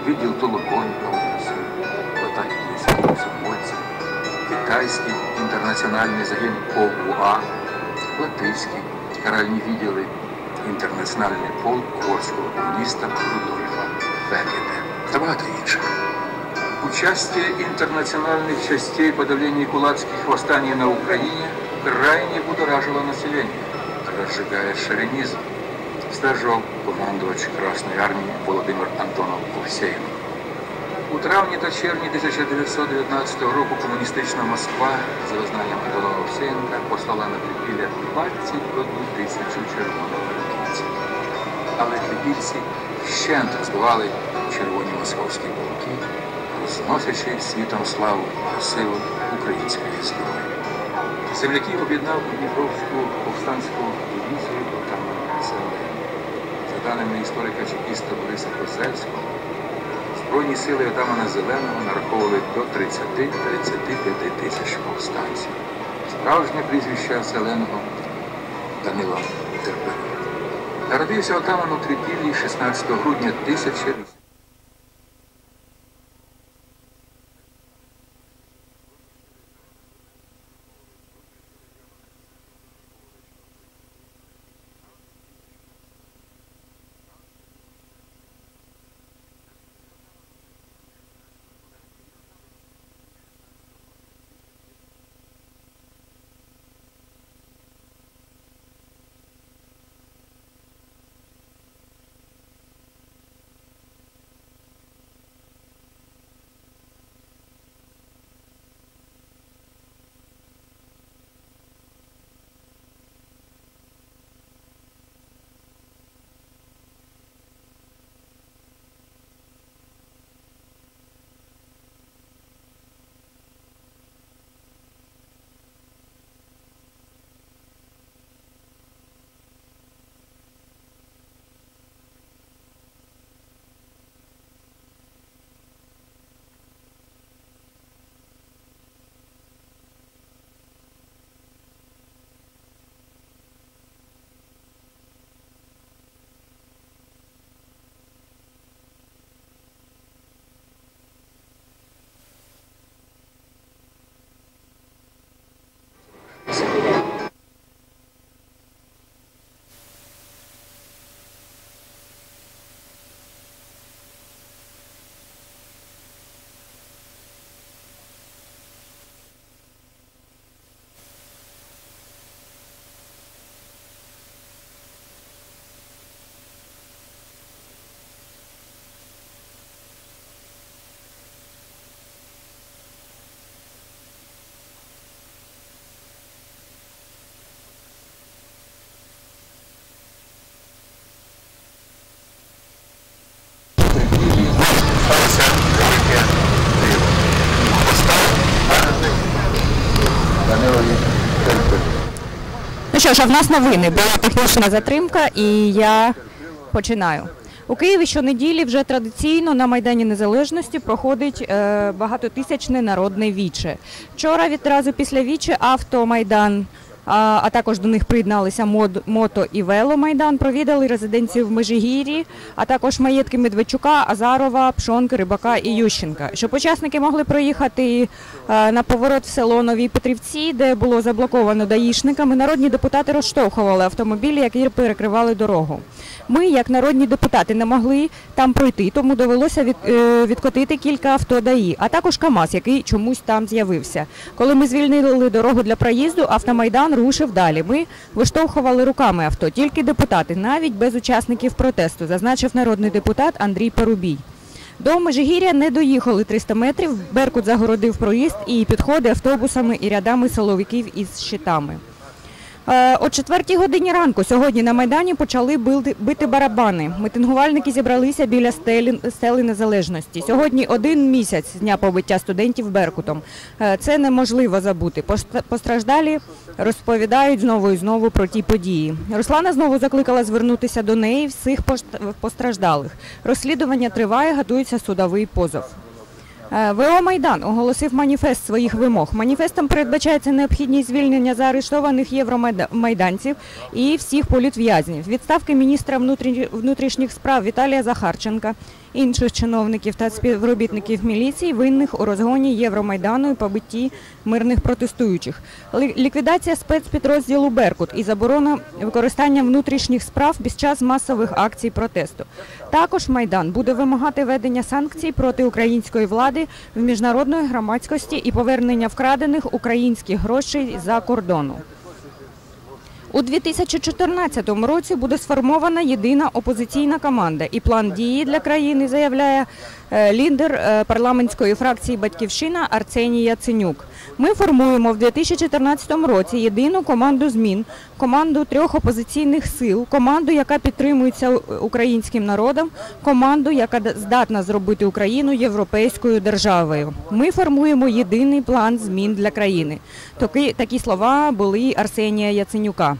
відділ Толоконника УНРСР, Батальйон комсомольців, китайський інтернаціональний загін ОУА, латиський, каральні відділи, інтернаціональний полк угорського комуніста Рудольфа Фегеде та багато інших. Участие интернациональных частей в подавлении кулацких восстаний на Украине крайне будоражило население, разжигая шовинизм, стверджував командувач Красної армії Володимир Антонов Овсєєнко. У травні та червні 1919 року комуністична Москва, за визнанням Антонова Овсєєнка, послала на Трипілля 21 тисячу червоноармійців. Але трипільці вщент збивали червоні московські полки, розносячи світом славу сил української зброї. Земляків об'єднав у Дніпровську повстанську дивізію отамана Зеленого. За даними історика-чекіста Бориса Козельського, збройні сили отамана Зеленого нараховували до 30-35 тисяч повстанців. Справжнє прізвище Зеленого – Данило Терпелюк. Народився отаман у Трипіллі 16 грудня 1800 року. Ну що ж, а в нас новини. Була технічна затримка і я починаю. У Києві щонеділі вже традиційно на Майдані Незалежності проходить багатотисячне народне віче. Вчора відразу після віче Автомайдан, а також до них приєдналися Мото і Веломайдан, провідали резиденцію в Межигір'ї, а також маєтки Медведчука, Азарова, Пшонки, Рибака і Ющенка. Щоб учасники могли проїхати на поворот в село Нові Петрівці, де було заблоковано даїшниками, народні депутати розштовхували автомобілі, які перекривали дорогу. Ми, як народні депутати, не могли там пройти, тому довелося відкотити кілька авто ДАІ, а також КАМАЗ, який чомусь там з'явився. Коли ми звільнили дорогу для проїзду, автомайдан рушив далі. Ми виштовхували руками авто, тільки депутати, навіть без учасників протесту, зазначив народний депутат Андрій Парубій. До Межигір'я не доїхали 300 метрів, Беркут загородив проїзд і підходи автобусами і рядами силовиків із щитами. О 4-й годині ранку сьогодні на Майдані почали бити барабани. Мітингувальники зібралися біля стели Незалежності. Сьогодні 1 місяць з дня побиття студентів Беркутом. Це неможливо забути. Постраждалі розповідають знову і знову про ті події. Руслана знову закликала звернутися до неї всіх постраждалих. Розслідування триває, готується судовий позов. ВО «Майдан» оголосив маніфест своїх вимог. Маніфестом передбачається необхідність звільнення заарештованих євромайданців і всіх політв'язнів, відставки міністра внутрішніх справ Віталія Захарченка, інших чиновників та співробітників міліції, винних у розгоні Євромайдану і побитті мирних протестуючих, ліквідація спецпідрозділу «Беркут» і заборона використання внутрішніх справ під час масових акцій протесту. Також Майдан буде вимагати введення санкцій проти української влади в міжнародної громадськості і повернення вкрадених українських грошей за кордону. У 2014 році буде сформована єдина опозиційна команда і план дії для країни, заявляє лідер парламентської фракції «Батьківщина» Арсеній Яценюк. Ми формуємо в 2014 році єдину команду змін, команду 3 опозиційних сил, команду, яка підтримується українським народом, команду, яка здатна зробити Україну європейською державою. Ми формуємо єдиний план змін для країни. Такі слова були Арсенія Яценюка.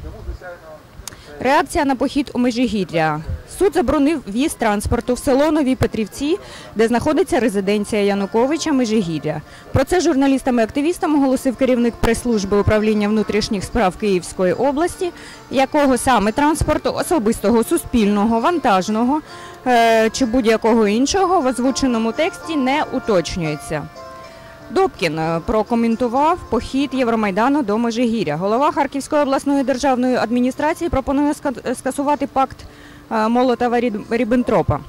Реакція на похід у Межигір'я. Суд заборонив в'їзд транспорту в село Нові Петрівці, де знаходиться резиденція Януковича, Межигір'я. Про це журналістам і активістам оголосив керівник прес-служби управління внутрішніх справ Київської області, якого саме транспорту особистого, суспільного, вантажного чи будь-якого іншого в озвученому тексті не уточнюється. Добкін прокоментував похід Євромайдану до Межигір'я. Голова Харківської обласної державної адміністрації пропонує скасувати пакт Молотова-Ріббентропа.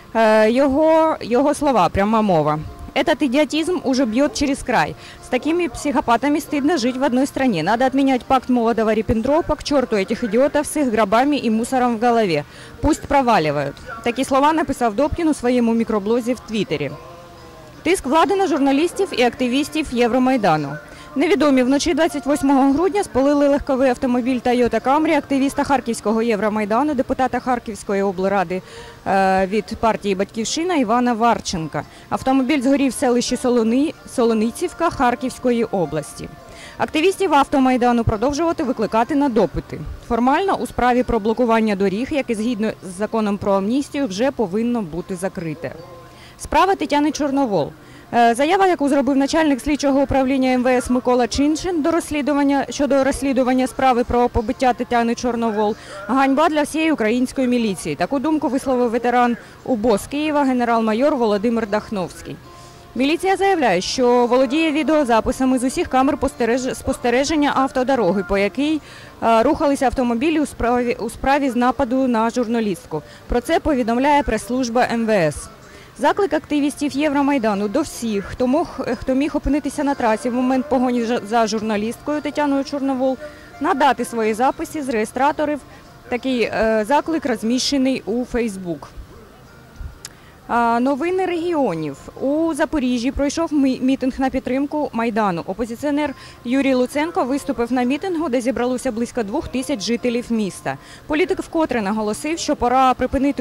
Його слова, пряма мова. «Этот идиотизм уже бьет через край. С такими психопатами стыдно жить в одной стране. Надо отменять пакт Молотова-Риббентропа, к черту этих идиотов с их гробами и мусором в голове. Пусть проваливают». Такі слова написав Добкін у своєму мікроблозі в Твіттері. Тиск влади на журналістів і активістів Євромайдану. Невідомі вночі 28 грудня спалили легковий автомобіль Toyota Camry активіста Харківського Євромайдану, депутата Харківської облради від партії «Батьківщина» Івана Варченка. Автомобіль згорів в селищі Солоницівка Харківської області. Активістів автомайдану продовжувати викликати на допити. Формально у справі про блокування доріг, яке згідно з законом про амністію вже повинно бути закрите. Справа Тетяни Чорновол. Заява, яку зробив начальник слідчого управління МВС Микола Чиншин щодо розслідування справи про побиття Тетяни Чорновол, ганьба для всієї української міліції. Таку думку висловив ветеран УБО з Києва генерал-майор Володимир Дахновський. Міліція заявляє, що володіє відеозаписами з усіх камер спостереження автодороги, по якій рухалися автомобілі у справі з нападу на журналістку. Про це повідомляє прес-служба МВС. Заклик активістів Євромайдану до всіх, хто міг опинитися на трасі в момент погоні за журналісткою Тетяною Чорновол, надати свої записи з реєстраторів. Такий заклик розміщений у Фейсбук. Новини регіонів. У Запоріжжі пройшов мітинг на підтримку Майдану. Опозиціонер Юрій Луценко виступив на мітингу, де зібралося близько 2000 жителів міста. Політик вкотре наголосив, що пора припинити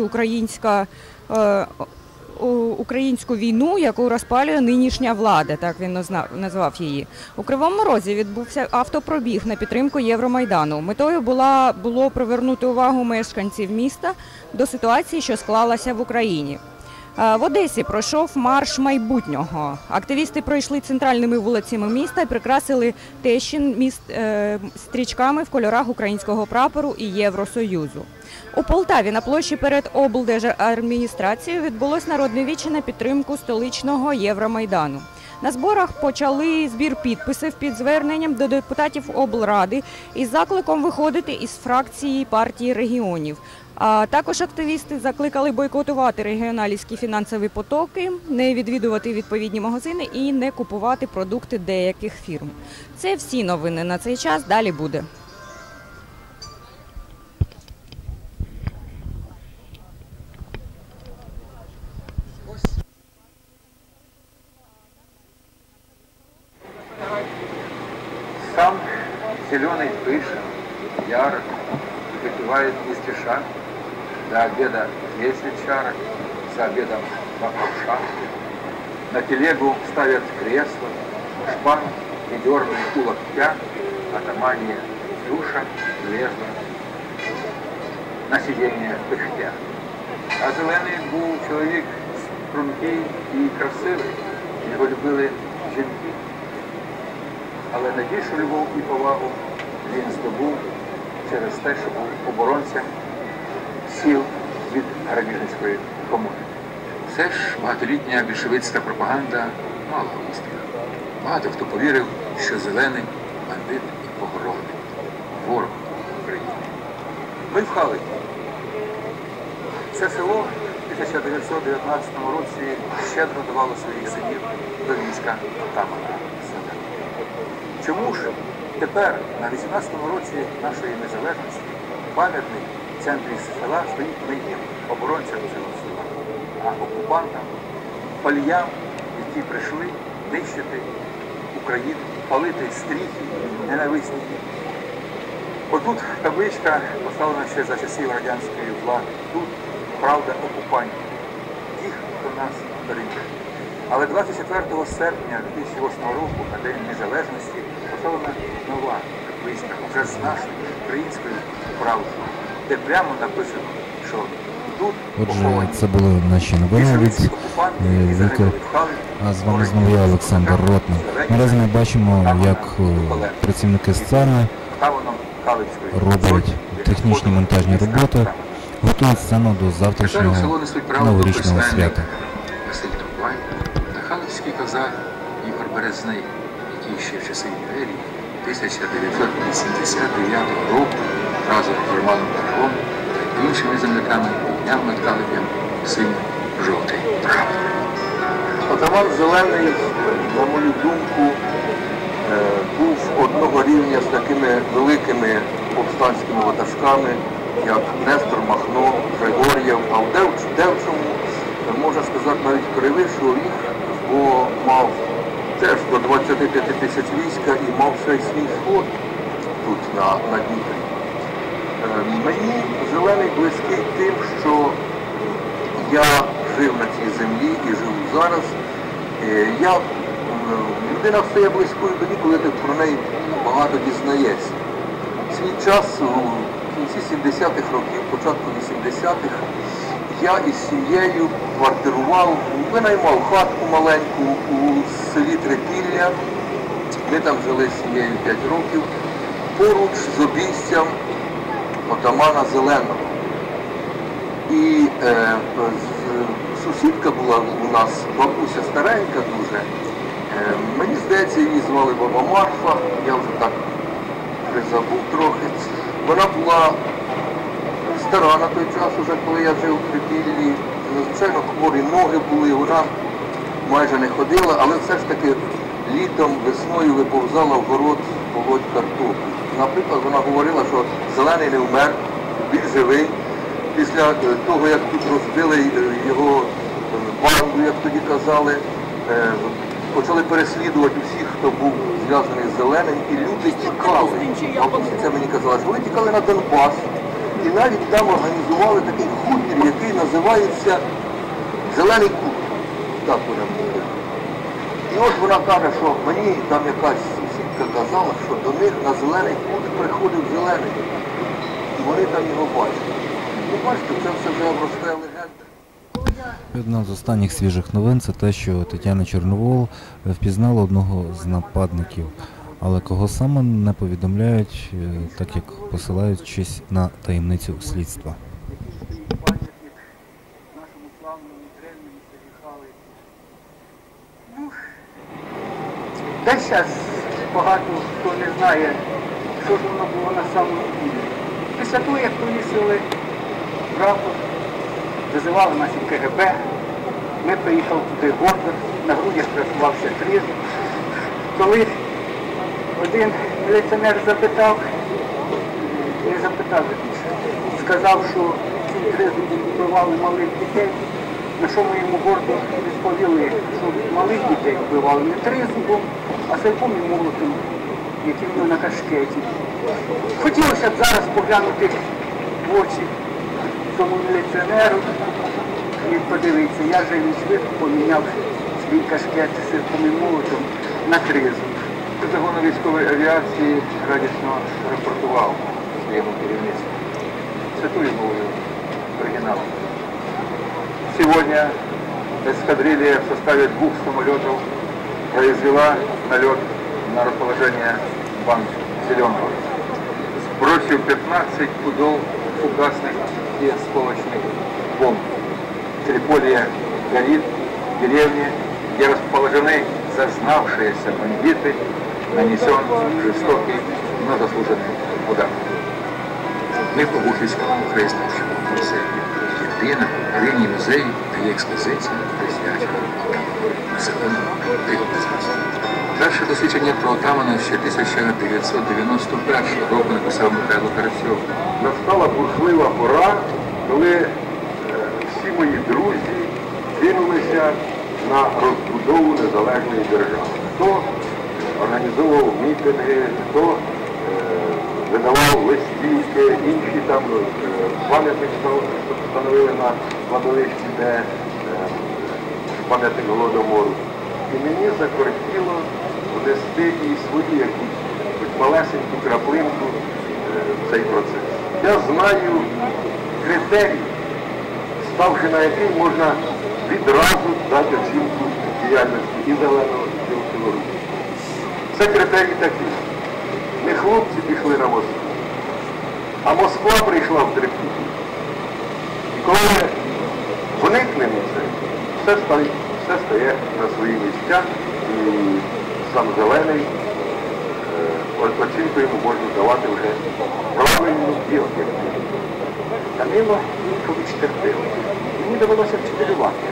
українську війну, яку розпалює нинішня влада, так він назвав її. У Кривому Розі відбувся автопробіг на підтримку Євромайдану. Метою було привернути увагу мешканців міста до ситуації, що склалася в Україні. В Одесі пройшов марш майбутнього. Активісти пройшли центральними вулицями міста і прикрасили Тещин стрічками в кольорах українського прапору і Євросоюзу. У Полтаві на площі перед облдержадміністрацією відбулось народне віче на підтримку столичного Євромайдану. На зборах почали збір підписів під зверненням до депутатів облради із закликом виходити із фракції партії регіонів. А також активісти закликали бойкотувати регіоналівські фінансові потоки, не відвідувати відповідні магазини і не купувати продукти деяких фірм. Це всі новини на цей час, далі буде. Сам зеленый пышен, ярок, выпивает не спеша. До обеда 10 чарок, за обедом вокруг шапки. На телегу ставят кресло, шпан и дерные у локтя, атамания душа лезла на сидіння пихтя. А зелений був чоловік стрункий і красивий, Його любили жінки, але найбільшу любов і повагу він здобув через те, що був оборонцем сіл від грабіжницької комуни. Все ж багатолітня більшовицька пропаганда мала успіх. Багато хто повірив, що Зелений – бандит і погробник, ворог України. Ми в Халині. Це село в 1919 році щедро давало своїх синів до війська отамана Зеленого. Чому ж тепер, на 18-му році нашої незалежності, пам'ятник в центрі села стоїть не їм, оборонцям цього села, а окупантам, паліям, які прийшли нищити Україну, палити стріхи, ненависні. Отут табличка поставлена ще за часів радянської влади. Тут правда окупантів, тих, хто нас переміг. Але 24 серпня 2008 року, на День Незалежності, поставлена нова табличка, вже з нашою українською правдою, де прямо написано, що тут Отже, це були наші новини від Віки. А з вами знову я, Олександр Ротний. Наразі ми бачимо, як працівники сцени роблять технічні монтажні роботи, готують сцену до завтрашнього новорічного свята. Василь Трубай та халицький козак Ігор Березний, який ще в часи імперії 1989 року разом з Романом Петром та іншими земляками підняв над Калиб'ям синьо-жовтий прапор. Отаман Зелений, на мою думку, був одного рівня з такими великими повстанськими ватажками, як Нестор Махно, Григор'єв, а в Девчому, можна сказати, навіть перевищував їх, бо мав теж до 25 тисяч війська і мав ще й свій флот тут, на Дніпрі. Мені Зелений близький тим, що я жив на цій землі і живу зараз. Людина стає близькою тоді, коли ти про неї багато дізнаєшся. Свій час у кінці 70-х років, початку 80-х, я із сім'єю квартирував, винаймав хатку маленьку у селі Трипілля. Ми там жили з сім'єю 5 років, поруч з обійстям отамана Зеленого. І сусідка була у нас, бабуся старенька дуже. Мені здається, її звали баба Марфа, я вже так призабув трохи. Вона була стара на той час, уже коли я жив в Трипіллі. Звичайно, хворі ноги були, вона майже не ходила, але все ж таки літом, весною виповзала в город полоть картоплю. Наприклад, вона говорила, що Зелений не вмер, він живий. Після того, як тут розбили його банду, як тоді казали, почали переслідувати всіх, хто був зв'язаний з Зеленим, і люди тікали. Бабуся це мені казала, що вони тікали на Донбас, і навіть там організували такий хутір, який називається Зелений Кут. Так вона говорила. І от вона каже, що мені там якась сусідка казала, що до них на Зелений Кут приходив Зелений. І вони там його бачили. Ну, бачите, це все вже обростає легенда. Одна з останніх свіжих новин – це те, що Тетяна Чорновол впізнала одного з нападників. Але кого саме не повідомляють, так як посилаючись на таємницю слідства. Нашому славному древньому селі Халиці. Та зараз багато хто не знає, що ж воно було на самому ділі. Після того, як повісили прапор, визивали нас і КГБ, ми приїхали туди гордо, на грудях працював ще тризуб. Коли один міліціонер запитав, не запитав, сказав, що ці тризуби вбивали малих дітей, на що ми йому гордо відповіли, що малих дітей вбивали не тризубом, а серпом і молотом, який в на кашкеті. Хотілося б зараз поглянути в очі цьому міліціонеру і подивитися, я же він швидко поміняв свій кашкет серпом і молотом на тризуб. Загону військової авіації радісно рапортував своєму керівництву. Цитую мовою оригиналом. Сегодня эскадрилья в составе 2 самолетов произвела налет на расположение банк Зеленого. Сбросил 15 пудов фугасных и осколочных бомб. Триполье горит, в деревне, где расположены зазнавшиеся бандиты, нанесен жестокий, но заслуженный удар. Ми побухівському краєзнавчому музеї. Єдина в Україні музей дає експозицію, присвячену населенню Києва-Безгазу. Перше дослідження про отамана ще 1991 року написав Михайло Карасьов. Настала бурхлива пора, коли всі мої друзі кинулися на розбудову незалежної держави. Хто організовував мітинги, хто видавав листівки, інші там пам'ятник встановили на кладовищі, де пам'ятник Голодомору. І мені закортіло внести і свою якусь хоч малесеньку краплинку в цей процес. Я знаю критерій, ставши на який можна відразу дати оцінку діяльності і зеленого, і білого руху. Це критерій такий. Не хлопці пішли на Москву, а Москва прийшла в трипілля. І коли ми вникнемо в це, все стає на свої місця, і сам зелений оцінку йому можна давати вже правильну і об'єктивну. Данило Вількович терпив. Мені довелося вчителювати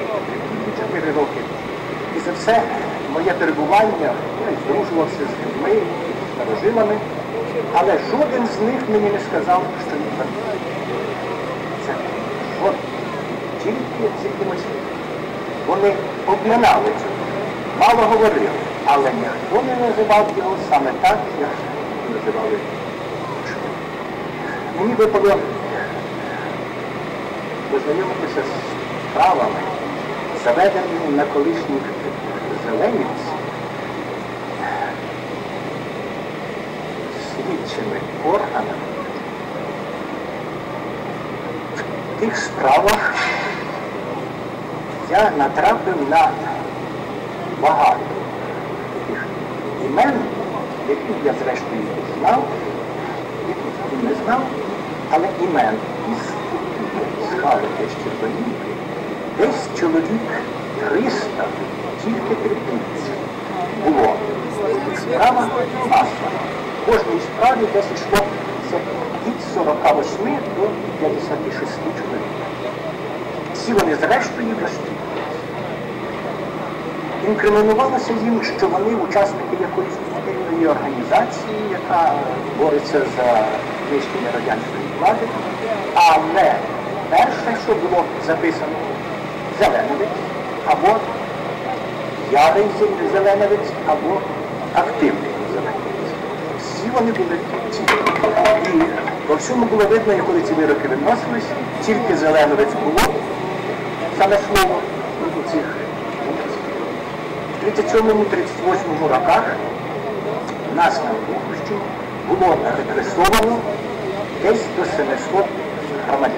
4 роки. І за все моє перебування здружувався з людьми, старожилами, але жоден з них мені не сказав, що він бандит. Це жоден. Тільки з якимось. Вони обминали цього, мало говорили, але ніхто не називав його саме так, як називали. Мені випало познайомитися з справами, заведеними на колишніх Зеленівці, слідчими органами. В тих справах я натрапив на багато таких імен, яких я зрештою знав, яких не знав, але імен із Халики з Червонівки десь чоловік 300 тільки трипільців було. Справа масла. В кожній справі десь йшло від 48 до 56 чоловік. Всі вони зрештою розстрілювалися. Інкримінувалося їм, що вони учасники якоїсь спільної організації, яка бореться за знищення радянської влади. Але перше, що було записано, Зеленевець, або ярий Зеленевець, або активний Зеленевець. Всі вони були ці. І по всьому було видно, і коли ці вироки виносились, тільки Зеленевець було, саме слово у цих в 37-38 роках нас на Бухущині було репресовано десь до 700 громадян.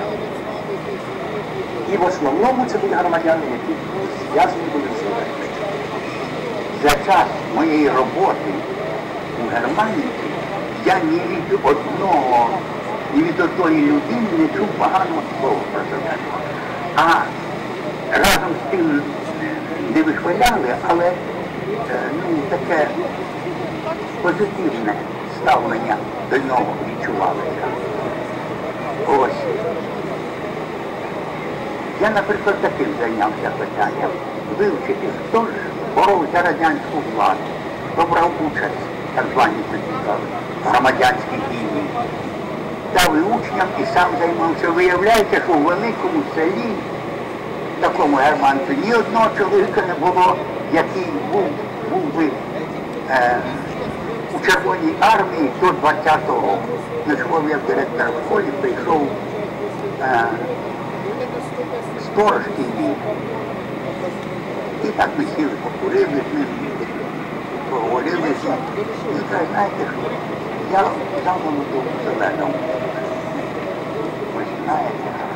І в основному це були громадяни, які зв'язані були з Зеленівщиною. За час моєї роботи у Германії я ні від одного, ні від одної людини не чув поганого слова про Зеленого. А разом з тим не вихваляли, але таке позитивне ставлення до нього відчувалося. Ось. Я, наприклад, таким зайнявся питанням. Вивчити, хто ж боров за радянську владу, хто брав участь, так звані громадянські дії. Дав і учням і сам займався. Виявляється, що в великому селі, такому германцю, ні одного чоловіка не було, який був би у Червоній армії до 20-го року. Знайшов я директор в школі, прийшов сторожкий вік. І так ми сіли, покурили з ним, поговорили з ним. Він каже, знаєте що, я за молодого Зеленого. Ви знаєте, що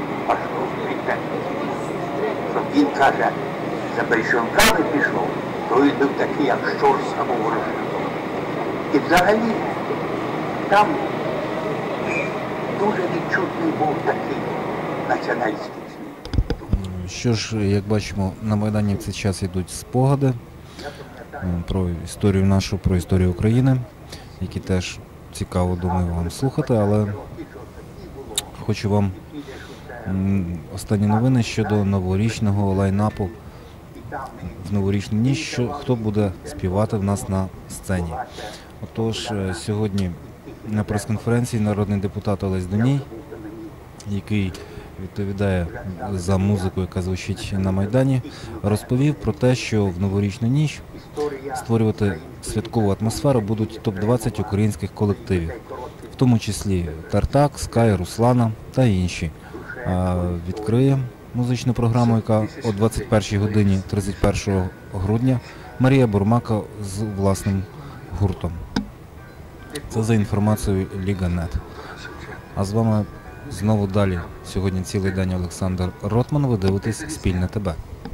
пішов прийти. Щоб він, каже, за большевиками пішов, то то він був такий, як щорс або ворожа. І взагалі там дуже відчутний був такий націоналістичний. Що ж, як бачимо, на Майдані в цей час йдуть спогади про історію нашу, про історію України, які теж цікаво, думаю, вам слухати, але хочу вам останні новини щодо новорічного лайнапу в новорічну ніч, що хто буде співати в нас на сцені. Отож, сьогодні на прес-конференції народний депутат Олесь Доній, який відповідає за музику, яка звучить на Майдані, розповів про те, що в новорічну ніч створювати святкову атмосферу будуть топ-20 українських колективів, в тому числі Тартак, Скай, Руслана та інші. Відкриє музичну програму, яка о 21 годині 31 грудня Марія Бурмака з власним гуртом. Це за інформацією Ліга.нет. А з вами знову далі. Сьогодні цілий день Олександр Ротман. Ви дивитесь «Спільне ТБ».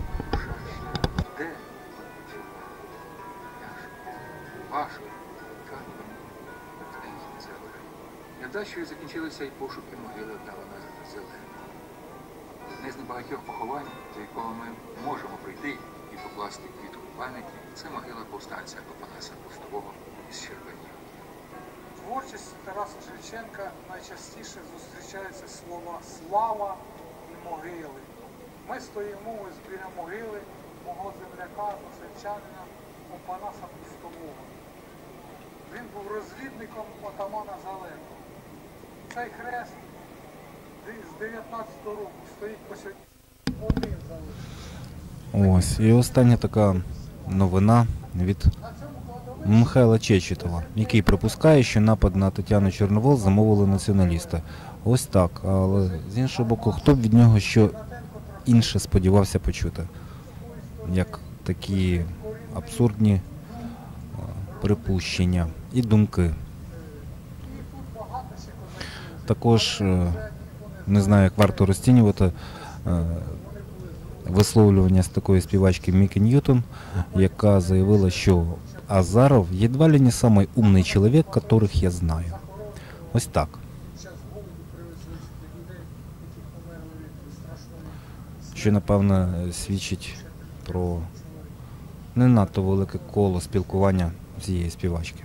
Невдачею закінчилися і пошуки могили Давана Зелена. Одне з небагатьох поховань, до якого ми можемо прийти і покласти квітку пам'яті, це могила повстанця Опанаса Пустового із Щербанів. Творчості Тараса Шевченка найчастіше зустрічаються слова «слава» і «могили». Ми стоїмо ось біля могили мого земляка, односельчанина Опанаса Пустового. Він був розвідником отамана Зеленого. Цей хрест з 19-го року стоїть по сьогодні. Один залишився. Ось. І остання така новина від Михайла Чечетова, який припускає, що напад на Тетяну Чорновол замовили націоналісти. Ось так. Але з іншого боку, хто б від нього що інше сподівався почути, як такі абсурдні припущення і думки. Також не знаю, як варто розцінювати висловлювання з такої співачки Мікі Ньютон, яка заявила, що Азаров едва ли не самый умный человек, которых я знаю. Ось так. Що, напевно, свідчить про не надто велике коло спілкування цієї співачки.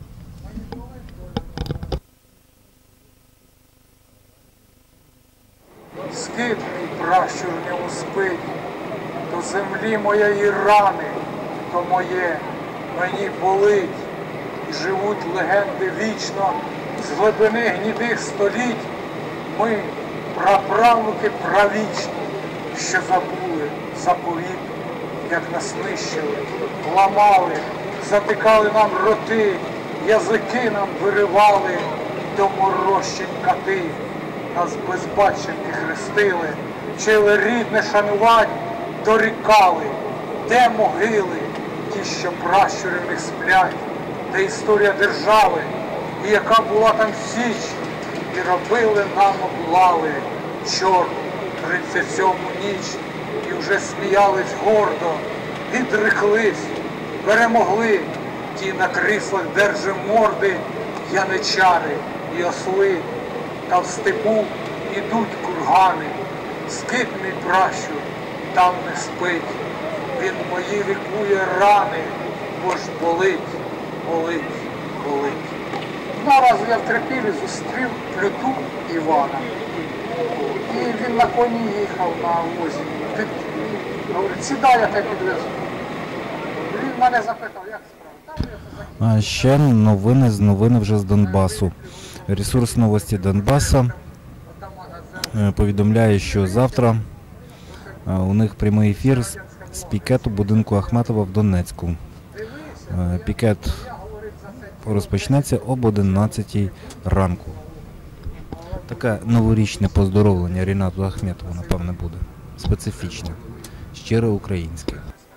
Скит мій пращур в ньому спить, то землі моєї рани, то моє мені болить. І живуть легенди вічно з глибини гнідих століть. Ми, праправнуки правічні, що забули заповіт, як нас нищили, ламали, затикали нам роти, язики нам виривали, доморощень кати. Нас безбаченні хрестили, вчили рідне шанувать, дорікали, де могили, ті, що пращури в них сплять, де історія держави, і яка була там січ, і робили нам облави, чорну 37-му ніч, і вже сміялись гордо, відреклись, перемогли, ті на кріслах держим морди, яничари і осли. Та в степу ідуть кургани, скит мій пращур там не спить, він мої лікує рани, бо ж болить, болить, болить. Наразі я в Трипілі зустрів Плюту Івана, і він на коні їхав на возі. Говорить, сідай, я тебе підвезу. Він мене запитав, як справа? А ще новини вже з Донбасу. Ресурс новості Донбаса повідомляє, що завтра у них прямий ефір з пікету будинку Ахметова в Донецьку. Пікет розпочнеться об 11 ранку. Таке новорічне поздоровлення Рінату Ахметову, напевне, буде. Специфічне, щиро українське.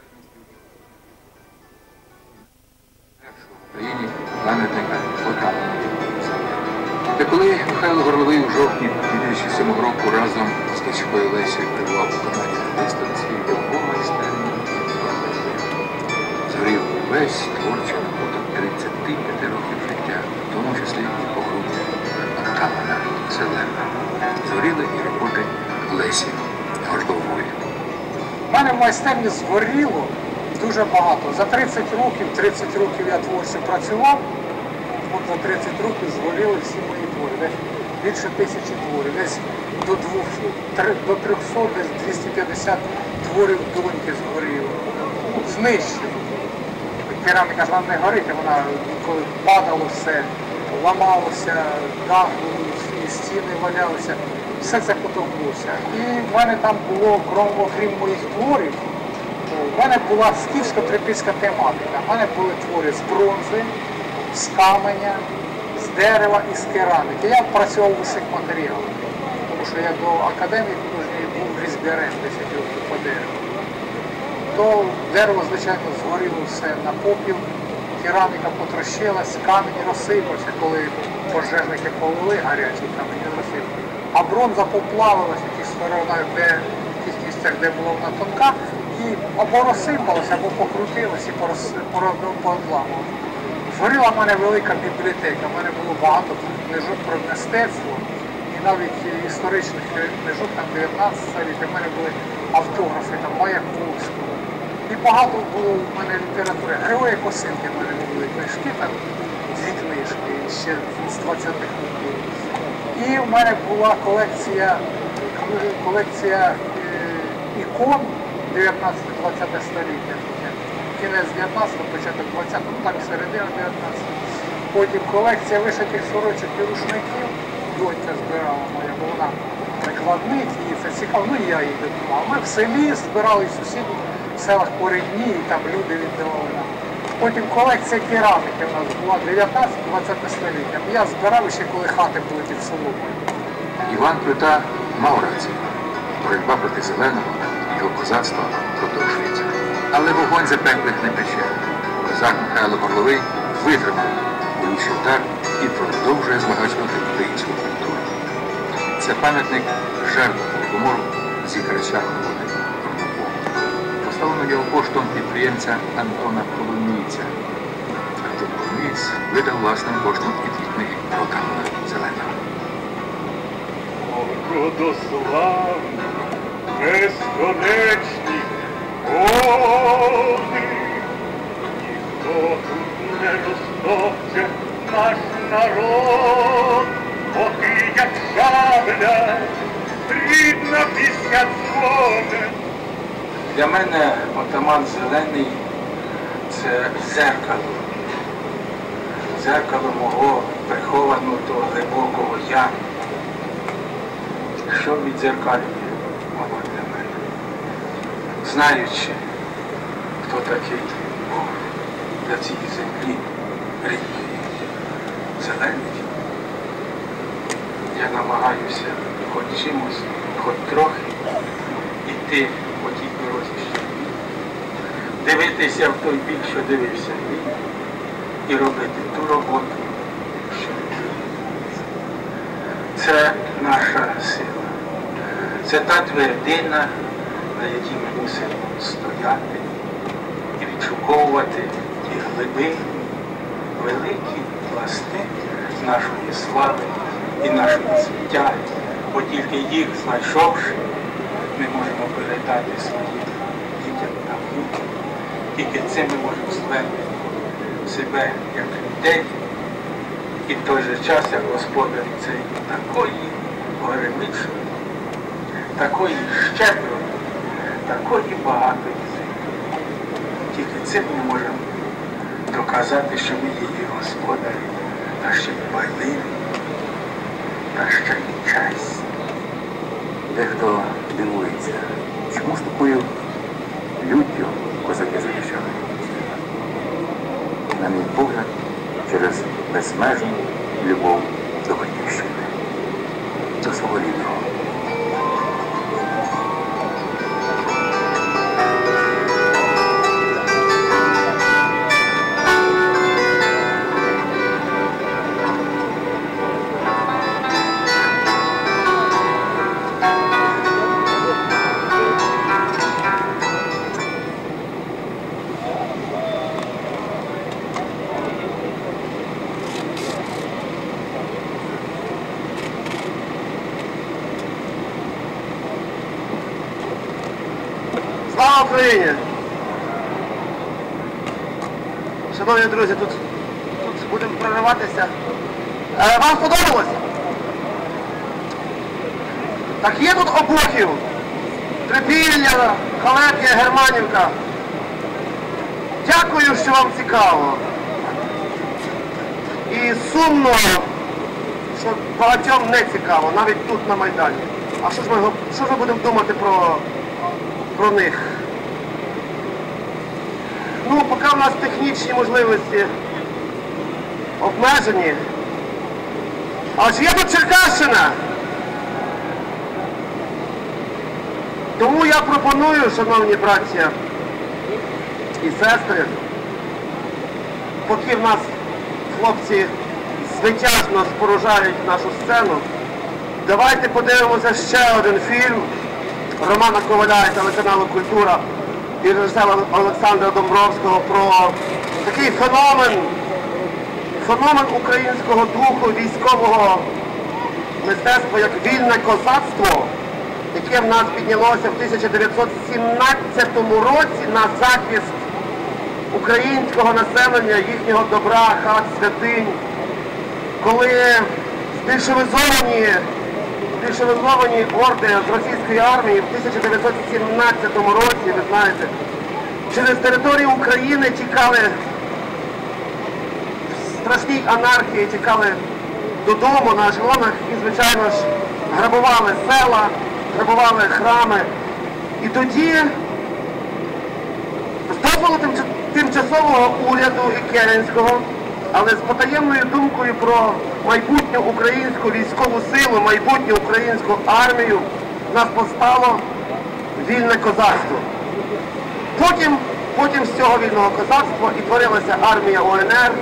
Україні пам'ятника Отаману. Та коли Михайло Горловий у жовтні 2007 року разом з Кичкою Лесею прибував у Канаді на дистанції довгого історії, весь творчий роботок 35 років життя, в тому числі і погруддя отамана Зеленого. Згоріли і роботи Лесі Горлової. У мене в майстерні згоріло дуже багато. За 30 років я творчо працював, от за 30 років згоріли всі мої твори. Десь більше 1000 творів, десь до 300, десь 250 творів доньки згоріло. Знищено. Кераміка ж нам не горить, вона коли падало все, ламалося, дах, і стіни валялися, все це потоплося. І в мене там було, окрім моїх творів, в мене була скіфсько-трипільська тематика. В мене були твори з бронзи, з каменя, з дерева і з кераміки. Я працював у усіх матеріалах, тому що я до академії художньої був різьбярем 10 років по дереву. То дерево, звичайно, згоріло все на попіл, кераміка потрощилась, камінь розсипався, коли пожежники полили гарячий камінь розсипався. А бронза поплавилася в тих сторонах, в тих місцях, де була вона тонка, і або розсипалася, або покрутилась і поодламала. Згоріла в мене велика бібліотека, в мене було багато книжок про мистецтво, і навіть історичних книжок, там 19 століття, в мене були автографи, там Маяковського. І багато було в мене літератури. Григорія Косинки в мене були книжки, там 2 книжки ще з 20-х років. І в мене була колекція ікон 19-20 століття. Кінець 19-го, початок 20-го, так середина 19-го. Потім колекція вишитих сорочок і рушників. Донька збирала моя, бо вона прикладник, їй це цікаво, ну і я їй допомагав. Ми в селі збирали в сусідніх селах по рідні, і там люди віддавали нам. Потім колекція кераміки у нас була 19-20 століття. Я збирав ще, коли хати були під соломою. Іван Плюта мав рацію. Боротьба проти Зеленого і його козацтва продовжується. Але вогонь запеклих не пече. Козак Михайло Горловий витримав болючий удар і продовжує збагачувати українську культуру. Це пам'ятник жертвам Голодомору Зікарича Горлового. Поставлено його коштом підприємця Антона Коломійця. Антон Коломієць видав власним коштом і 2 книги про отамана Зеленого. Родославні, безконечні води, ніхто тут не розтопче наш народ, бо ти, як шабля, рідна пісня дзвоне. Для мене отаман Зелений – це дзеркало. Дзеркало мого прихованого того глибокого я. Що віддзеркалює воно для мене? Знаючи, хто такий Бог для цієї землі рідної, Зелений, я намагаюся хоч чимось, хоч трохи йти по тій дорозі, що дивитися в той бік, що дивився він, і робити ту роботу, що він робить. Це наша сила. Це та твердина, на якій ми мусимо стояти і відшуковувати ті глибини, великі пласти нашої слави і нашої звитяги, бо тільки їх знайшовши, ми можемо передати своїм дітям та внукам. Тільки цим ми можемо звернути себе як людей і в той же час як господар цієї такої горемичної, такої щедрої, такої багатої землі. Тільки цим ми можемо доказати, що ми її господарі, та ще й дбайливі, та ще й чесні. Дехто дивується, чому з такою люттю козаки захищали місто? На мій погляд, через безмежну любов до батьківщини, до свого рідного. Слава Україні! Шановні друзі, тут будемо прориватися. Вам сподобалось? Так є тут Обухів, Трипілля, Халеп'я, Германівка. Дякую, що вам цікаво. І сумно, що багатьом не цікаво, навіть тут на Майдані. А що ж ми будемо думати про них? Ну, поки в нас технічні можливості обмежені. А ж є тут Черкащина? Тому я пропоную, шановні браття і сестри, поки в нас хлопці звитяжно споружають нашу сцену, давайте подивимося ще один фільм Романа Коваля і телеканалу «Культура» і режисера Олександра Домбровського про такий феномен українського духу, військового мистецтва, як вільне козацтво, яке в нас піднялося в 1917 році на захист українського населення, їхнього добра, хат, святинь, коли збільшовизовані орди з російської армії в 1917 році, ви знаєте, через територію України тікали в страшній анархії, тікали додому на ешелонах і, звичайно ж, грабували села, грабували храми. І тоді з дозволу тимчасового уряду Керенського, але з потаємною думкою про майбутню українську військову силу, майбутню українську армію, в нас постало вільне козацтво. Потім з цього вільного козацтва і творилася армія УНР,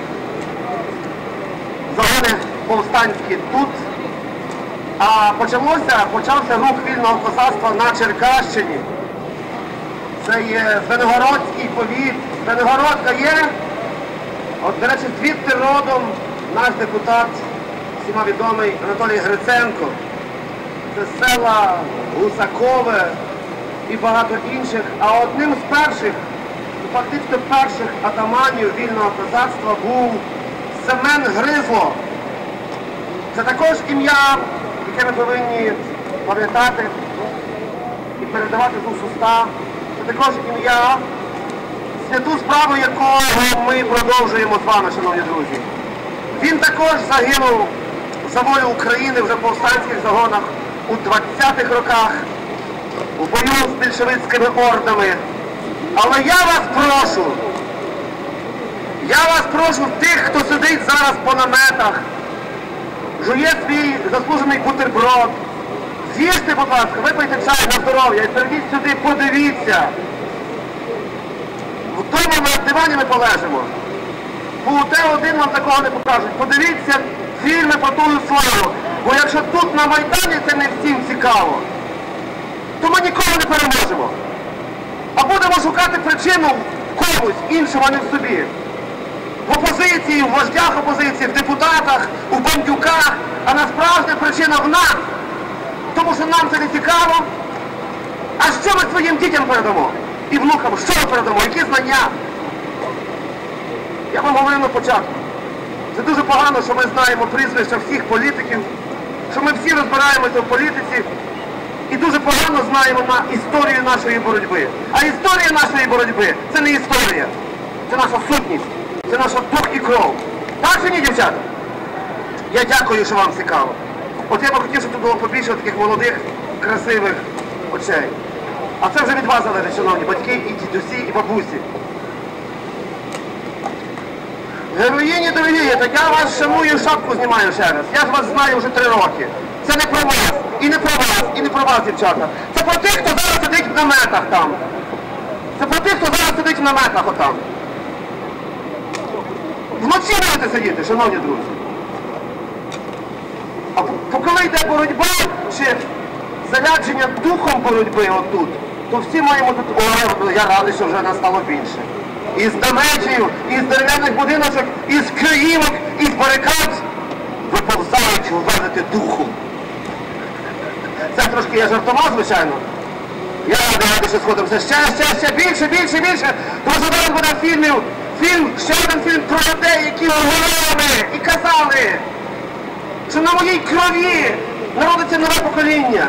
загони повстанські тут. А почався рух вільного козацтва на Черкащині. Це є Звенигородський повіт. Звенигородка є. От, до речі, звідти родом наш депутат, всіма відомий Анатолій Гриценко. Це села Гусакове і багато інших. А одним з перших, фактично перших атаманів вільного козацтва був Семен Гризло. Це також ім'я, яке ми повинні пам'ятати і передавати з уст в уста. Це також ім'я, святу справу якого ми продовжуємо з вами, шановні друзі. Він також загинув за волю України вже в повстанських загонах у 20-х роках, у бою з більшовицькими ордами. Але я вас прошу тих, хто сидить зараз по наметах, жує свій заслужений бутерброд, з'їжте, будь ласка, випийте чай на здоров'я і прийдіть сюди, подивіться. Вдома на дивані ми полежимо. Бо Т1 вам такого не покажуть. Подивіться фільми про ту славу. Бо якщо тут на Майдані це не всім цікаво, то ми ніколи не переможемо. А будемо шукати причину в комусь іншому, а не в собі. В опозиції, в вождях опозиції, в депутатах, у бандюках, а насправжня причина в нас. Тому що нам це не цікаво. А що ми своїм дітям передамо? І внукам, що ми передамо? Які знання? Я вам говорив на початку. Це дуже погано, що ми знаємо прізвища всіх політиків, що ми всі розбираємося в політиці і дуже погано знаємо на історію нашої боротьби. А історія нашої боротьби – це не історія. Це наша сутність. Це наша дух і кров. Так чи ні, дівчата? Я дякую, що вам цікаво. От я б хотів, щоб тут було побільше таких молодих, красивих очей. А це вже від вас залежить, шановні батьки, і дідусі, і бабусі. Героїні дорогі, так я вас шаную, шапку знімаю ще раз. Я ж вас знаю вже 3 роки. Це не про вас, і не про вас, і не про вас, дівчата. Це про тих, хто зараз сидить в наметах там. Це про тих, хто зараз сидить в наметах отам. Вночі будете сидіти, шановні друзі. А коли йде боротьба, чи зарядження духом боротьби отут, то всі маємо тут, ой, я радий, що вже нас стало більше. Із наметів, із дерев'яних будиночок, із криївок, із барикад виповзають вводити духу. Це трошки я жартував, звичайно. Я радий, що сходимося. Ще більше. Тому що зараз буде ще один фільм про людей, які говорили і казали, що на моїй крові народиться нове покоління.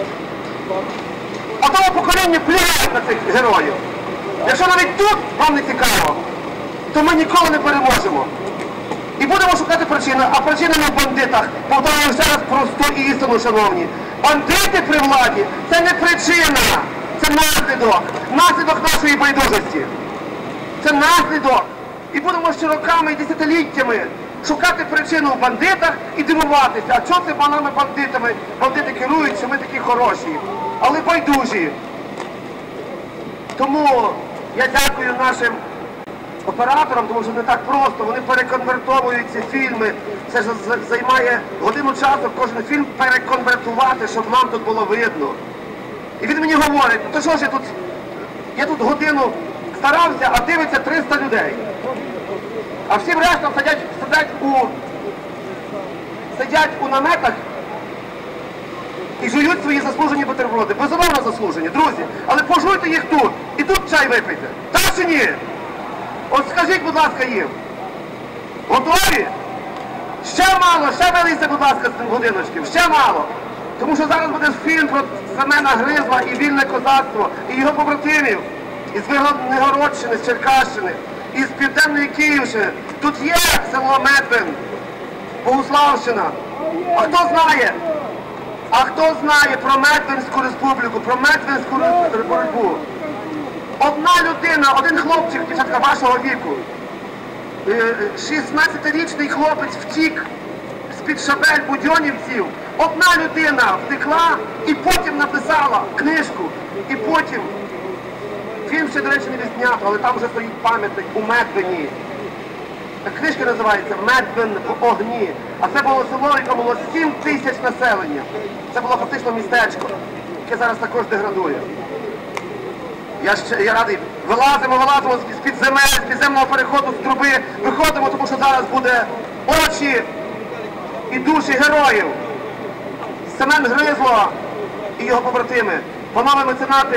А того покоління плюють на цих героїв. Якщо навіть тут вам не цікаво, то ми ніколи не переможемо. І будемо шукати причину, а причина не в бандитах. Повторюю ще раз просту істину, шановні. Бандити при владі – це не причина, це наслідок нашої байдужості. Це наслідок. І будемо ще роками і десятиліттями шукати причину в бандитах і дивуватися, а чого це нами бандитами? Бандити керують, що ми такі хороші, але байдужі. Тому я дякую нашим операторам, тому що не так просто, вони переконвертовують ці фільми. Це ж займає годину часу кожен фільм переконвертувати, щоб нам тут було видно. І він мені говорить, то що ж я тут годину старався, а дивиться 300 людей. А всім рештом сидять у наметах і жують свої заслужені бутерброди. Безумовно заслужені, друзі. Але пожуйте їх тут. І тут чай випийте. Так чи ні? От скажіть, будь ласка, їм. Готові? Ще мало, ще велися, будь ласка, з цим годиночків. Ще мало. Тому що зараз буде фільм про Семена Гризла і вільне козацтво, і його побратимів. Із Вигородщини, з Черкащини, із Південної Київщини. Тут є село Медвин, Богуславщина. А хто знає про Медвинську республіку, про Медвинську боротьбу? Одна людина, один хлопчик, дівчатка, вашого віку, 16-річний хлопець втік з-під шабель будьонівців. Одна людина втекла і потім написала книжку. І потім, фільм ще, до речі, не відзнято, але там вже стоїть пам'ятник у Медвині. Книжка називається «Медвин в огні». А це було село, яке було 7 тисяч населення. Це було фактично містечко, яке зараз також деградує. Я радий. Вилазимо з-під земель, з підземного переходу, з труби. Виходимо, тому що зараз буде очі і душі героїв. Семен Гризло і його побратими. Панове меценати,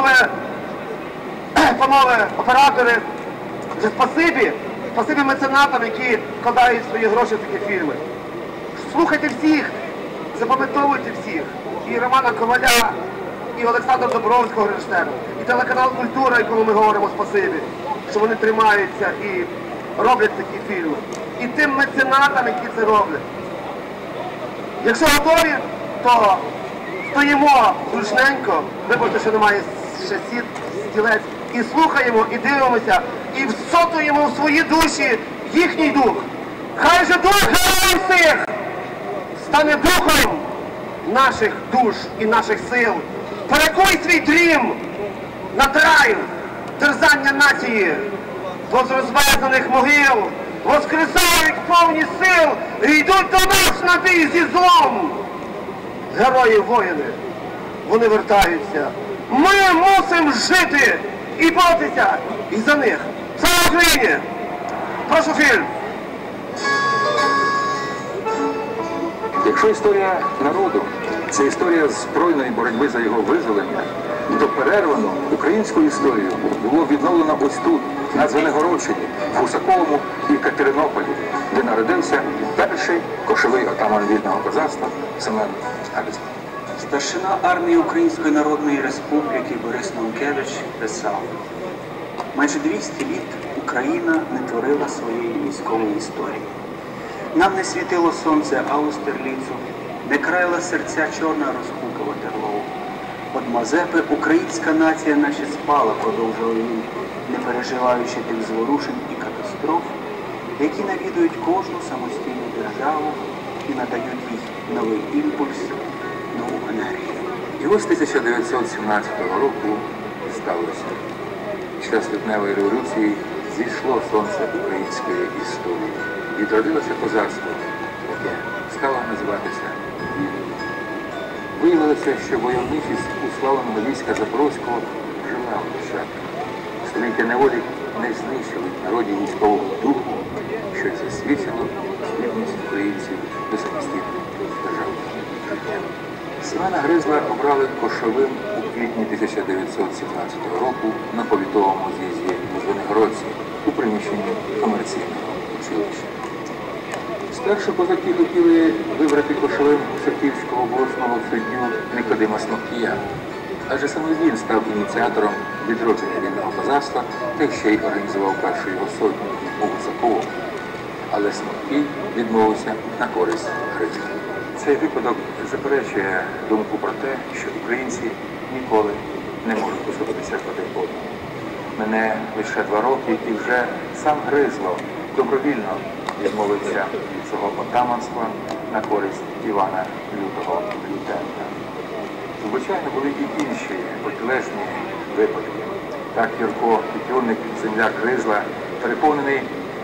панове оператори, вже спасибі меценатам, які вкладають свої гроші в такі фільми. Слухайте всіх, запам'ятовуйте всіх. І Романа Коваля, і Олександра Добровського режисера, і телеканал «Культура», якому ми говоримо спасибі, що вони тримаються і роблять такі фільми. І тим меценатам, які це роблять. Якщо готові, то стоїмо зручненько, вибачте, що немає ще стілець, і слухаємо, і дивимося, і всотуємо в свої душі їхній дух. Хай же дух героїв всіх стане духом наших душ і наших сил. Перекуй свій дрім на драйв терзання нації, бо з розвезених могил воскресають повні сил і йдуть до нас на бій зі злом. Герої-воїни, вони вертаються. Ми мусимо жити і боротися і за них. Слава Україні! Прошу фільм! Якщо історія народу – це історія збройної боротьби за його визволення, то перервану українську історію було відновлено ось тут, на Звенигородщині, в Гусаковому і Катеринополі, де народився перший кошовий отаман вільного козацтва Семен Гризло. Старшина армії Української Народної Республіки Борис Нонкевич писав: майже 200 літ Україна не творила своєї військової історії. Нам не світило сонце Аустерліцу, не країла серця чорна розпука Ватерлоу. От Мазепи українська нація наче спала, продовжував він, не переживаючи тих зворушень і катастроф, які навідують кожну самостійну державу і надають їй новий імпульс, нову енергію. І ось 1917 року сталося. Після Лютневої революції зійшло сонце української історії. Відродилося козацтво, яке стало називатися вільним. Виявилося, що войовничість уславленого війська Запорозького жила в нащадках. Століття неволі не знищили в народі військового духу, що засвідчило здібність українців до самостійної державної життя. Семена Гризла обрали кошовим у квітні 1917 року на повітовому з'їзді у Звенигородці у приміщенні комерційного училища. Спершу козаки хотіли вибрати кошовим Сокільського обласного суддю Никодима Смоктія, адже саме він став ініціатором відродження вільного козацтва та ще й організував першу його сотню у Гусакову. Але Смоктій відмовився на користь Гризла. Цей випадок заперечує думку про те, що українці ніколи не можуть поступитися один одному. Мене лише 2 роки і вже сам Гризло добровільно відмовився від свого отаманства на користь Івана Лютого Лютенка. Звичайно, були і інші протилежні випадки. Так Юрко Петюнник, земляк Гризла, переповнений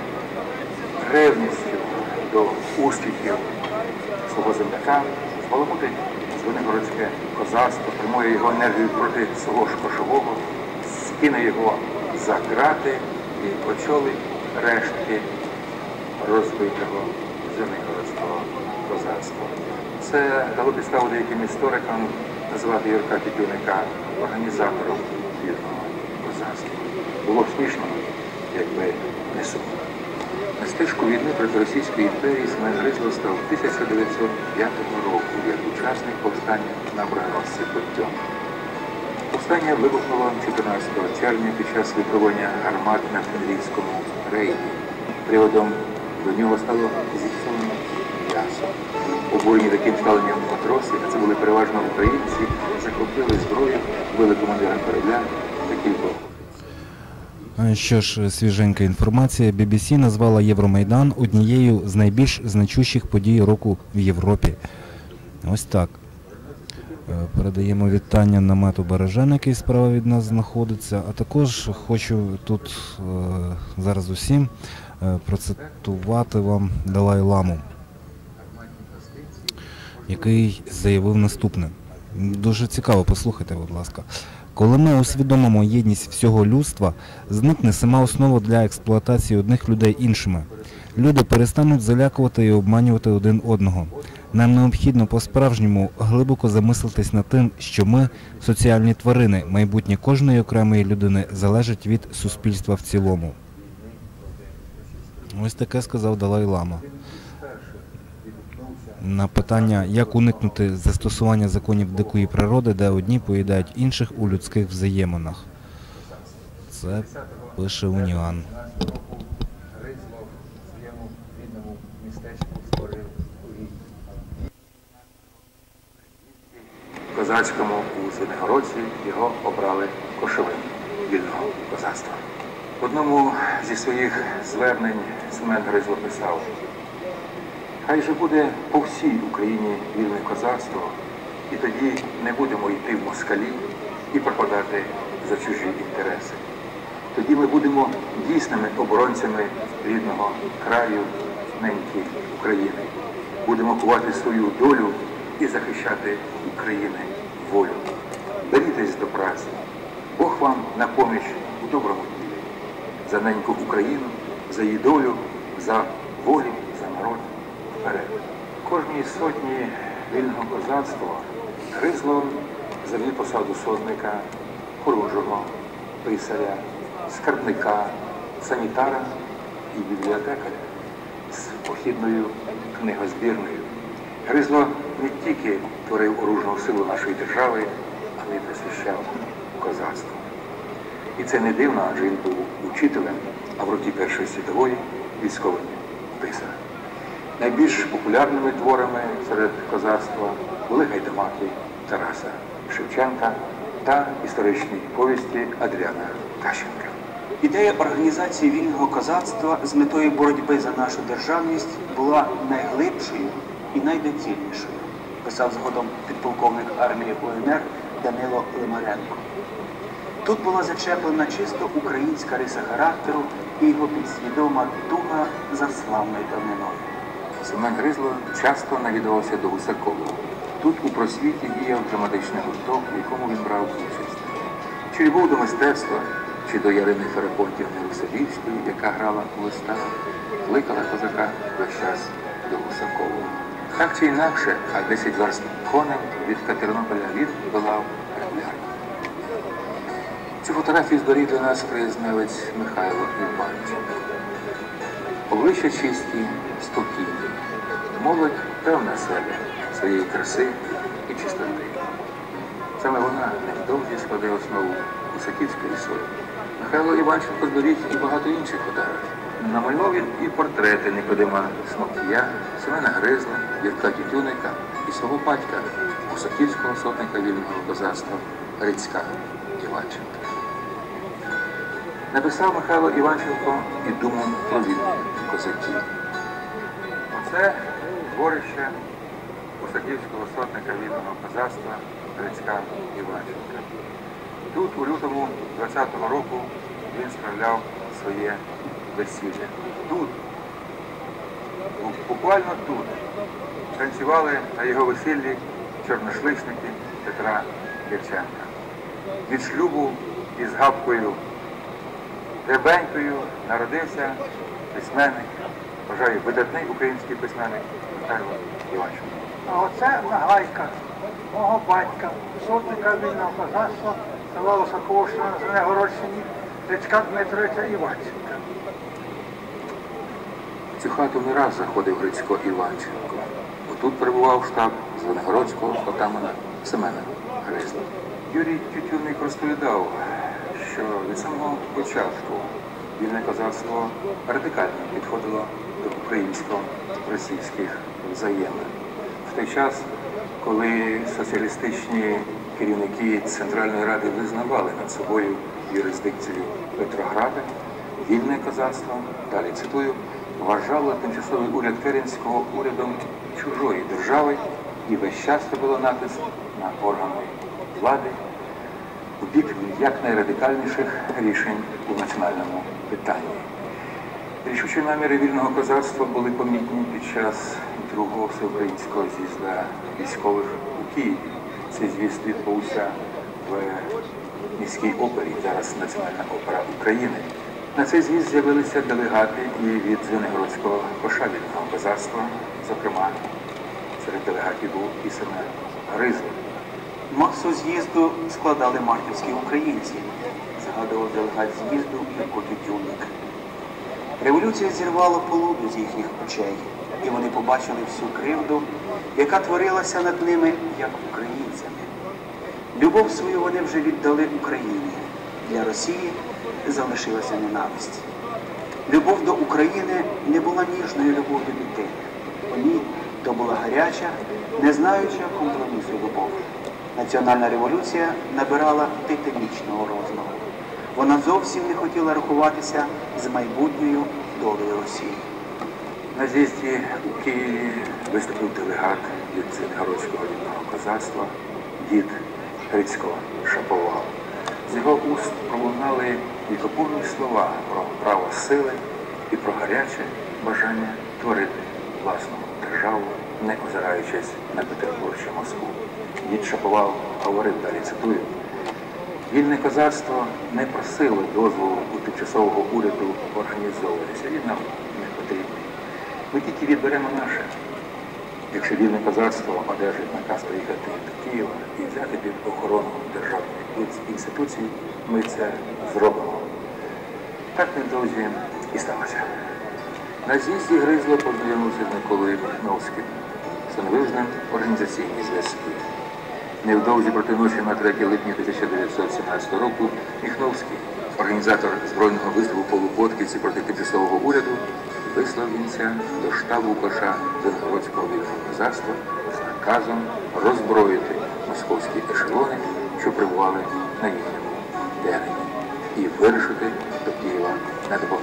ревністю до успіхів свого земляка, збаламутить Звенигородське козацтво, прямує його енергію проти свого ж кошового, скине його за грати і очолить рештки розбитого Звенигородського козацтва. Це дало підставу деяким історикам називати Юрка Петюнника організатором вільного козацтва. Було б смішно, якби не сумно. На стежку війни проти Російської імперії Семен Гризло став 1905 року як учасник повстання на броненосці Потьом. Повстання вибухнуло 14 червня під час випробування гармат на Фінлійському рейді. Приводом до нього стало зіпсоване м'ясо. Обурені таким ставленням матроси, а це були переважно українці, захопили зброю, били командира корабля та кількох. Що ж, свіженька інформація. BBC назвала Євромайдан однією з найбільш значущих подій року в Європі. Ось так. Передаємо вітання намету Бережан, який справа від нас знаходиться. А також хочу тут зараз усім процитувати вам Далай-ламу, який заявив наступне. Дуже цікаво, послухайте, будь ласка. Коли ми усвідомимо єдність всього людства, зникне сама основа для експлуатації одних людей іншими. Люди перестануть залякувати і обманювати один одного. Нам необхідно по-справжньому глибоко замислитись над тим, що ми – соціальні тварини, майбутнє кожної окремої людини залежить від суспільства в цілому. Ось таке сказав Далай-лама. На питання, як уникнути застосування законів дикої природи, де одні поїдають інших у людських взаєминах. Це пише Уніан. Гризло в своєму рідному містечку створив козацькому у Звенигородці його обрали кошовим вільного козацтва. В одному зі своїх звернень Семен Гризло писав: «Хай же буде по всій Україні вільне козацтво, і тоді не будемо йти в москалі і пропадати за чужі інтереси. Тоді ми будемо дійсними оборонцями рідного краю, неньки України. Будемо ховати свою долю і захищати України волю. Берітесь до праці. Бог вам на поміч у доброму ділі. За неньку Україну, за її долю, за волю, за народ. Вперед. Кожній сотні вільного козацтва Гризло завів посаду сотника, хорунжого, писаря, скарбника, санітара і бібліотекаря з похідною книгозбірною. Гризло не тільки творив оружну силу нашої держави, але й просвіщав козацтво. І це не дивно, адже він був учителем, а в роки Першої світової військовим писарем. Найбільш популярними творами серед козацтва були гайдамаки Тараса Шевченка та історичні повісті Адріана Кащенка. Ідея організації вільного козацтва з метою боротьби за нашу державність була найглибшою і найдоцільнішою, писав згодом підполковник армії УНР Данило Лимаренко. Тут була зачеплена чисто українська риса характеру і його підсвідома туга за славною давниною. Семен Гризло часто навідувався до Гусакова. Тут у просвіті діяв драматичний гурток, в якому він брав участь. Чи любов до мистецтва, чи до Ярини Ферапонтівни Русалівської, яка грала у виставах, кликала козака весь час до Гусакова. Так чи інакше, а 10 верст конем від Катеринополя він долав регулярно. Цю фотографію зберіг для нас краєзнавець Михайло Іванченко. Обличчя чисті, спокійні. Молодь певна себе, своєї краси і чистоти. Саме вона невдовзі складе основу Косаківської сотні. Михайло Іванченко зберіг і багато інших фотографій. Намалював він і портрети Никодима Смоктія, Семена Гризла, Юрка Тютюника і свого батька, Косаківського сотника вільного козацтва Грицька Іванченка. Написав Михайло Іванченко і думав про вільних козаків. Оце зборище Косаківського сотника вільного козацтва Грицька Іванченка. Тут у лютому 20-го року він справляв своє весілля. Тут, буквально тут, танцювали на його весіллі чорношличники Петра Дяченка. Від шлюбу із Габкою Ребенькою народився письменник, вважаю, видатний український письменник Михайло Іванченко. А оце нагайка мого батька, сотника вільного козацтва села Осаковщина на Звенигородщині, Грицька Дмитровича Іванченка. В цю хату не раз заходив Грицько Іванченко. Отут перебував штаб Звенигородського отамана Семена Гризла. Юрій Тютюнник розповідав, що від самого початку вільне козацтво радикально підходило до українсько-російських взаємин. В той час, коли соціалістичні керівники Центральної Ради визнавали над собою юрисдикцію Петрограда, вільне козацтво, далі цитую, вважало тимчасовий уряд Керенського урядом чужої держави і весь час робило натиск на органи влади в бік якнайрадикальніших рішень у національному питанні. Рішучі наміри вільного козацтва були помітні під час другого всеукраїнського з'їзду військових у Києві. Цей з'їзд відбувся в міській опері, зараз Національна опера України. На цей з'їзд з'явилися делегати і від Звенигородського коша вільного козацтва, зокрема, серед делегатів був і Семен Гризла. Масу з'їзду складали марківські українці, згадував делегат з'їзду Юрко Тютюнник. Революція зірвала полуду з їхніх очей, і вони побачили всю кривду, яка творилася над ними як українцями. Любов свою вони вже віддали Україні. Для Росії залишилася ненависть. Любов до України не була ніжною любов'ю дитини. У ній то була гаряча, не знаюча компромісу любов. Національна революція набирала титанічного розмаху. Вона зовсім не хотіла рахуватися з майбутньою долею Росії. На з'їзді у Києві виступив делегат від Звенигородського вільного козацтва, дід Грицько Шаповал. З його уст пролунали вікопурні слова про право сили і про гаряче бажання творити власну державу, не озираючись на Петербург чи Москву. Дід Шаповал говорив, далі цитую, «Вільне козацтво не просило дозволу у тимчасового уряду організовуватися, він нам не потрібний. Ми тільки відберемо наше. Якщо вільне козацтво одержить наказ приїхати до Києва і взяти під охорону державних інституцій, ми це зробимо». Так невдовзі і сталося. На з'їзді Гризло познайомився з Миколою Михновським, встановив з ним організаційні зв'язки. Невдовзі проти ночі на 3 липня 1917 року Міхновський, організатор збройного виступу полуходківців проти тимчасового уряду, вислав вінця до штабу коша Звенигородського вільного козацтва з наказом роззброїти московські ешелони, що прибували на їхньому терені, і вирушити до Києва на допомогу.